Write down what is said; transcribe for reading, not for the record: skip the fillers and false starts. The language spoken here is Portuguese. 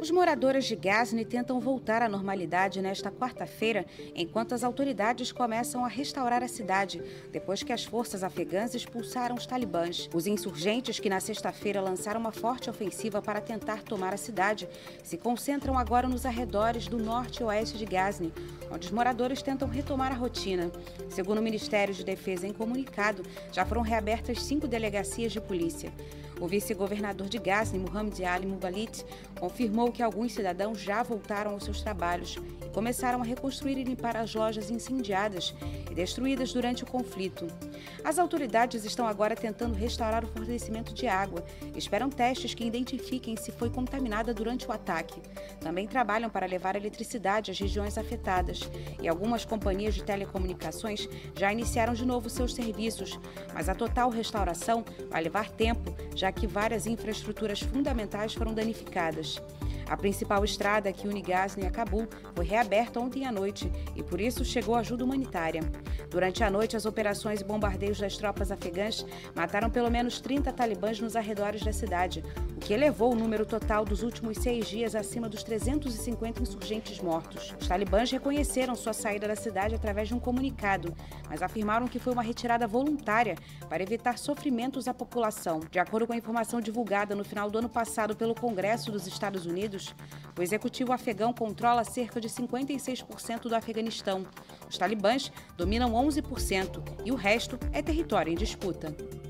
Os moradores de Ghazni tentam voltar à normalidade nesta quarta-feira, enquanto as autoridades começam a restaurar a cidade, depois que as forças afegãs expulsaram os talibãs. Os insurgentes, que na sexta-feira lançaram uma forte ofensiva para tentar tomar a cidade, se concentram agora nos arredores do norte e oeste de Ghazni, onde os moradores tentam retomar a rotina. Segundo o Ministério de Defesa em comunicado, já foram reabertas 5 delegacias de polícia. O vice-governador de Ghazni, Mohamed Ali Mubalit, confirmou que alguns cidadãos já voltaram aos seus trabalhos e começaram a reconstruir e limpar as lojas incendiadas e destruídas durante o conflito. As autoridades estão agora tentando restaurar o fornecimento de água e esperam testes que identifiquem se foi contaminada durante o ataque. Também trabalham para levar eletricidade às regiões afetadas e algumas companhias de telecomunicações já iniciaram de novo seus serviços, mas a total restauração vai levar tempo, já que várias infraestruturas fundamentais foram danificadas. A principal estrada que une Ghazni a Cabul foi reaberta ontem à noite e, por isso, chegou ajuda humanitária. Durante a noite, as operações e bombardeios das tropas afegãs mataram pelo menos 30 talibãs nos arredores da cidade, o que elevou o número total dos últimos 6 dias acima dos 350 insurgentes mortos. Os talibãs reconheceram sua saída da cidade através de um comunicado, mas afirmaram que foi uma retirada voluntária para evitar sofrimentos à população. De acordo com a informação divulgada no final do ano passado pelo Congresso dos Estados Unidos, o executivo afegão controla cerca de 56% do Afeganistão. Os talibãs dominam 11% e o resto é território em disputa.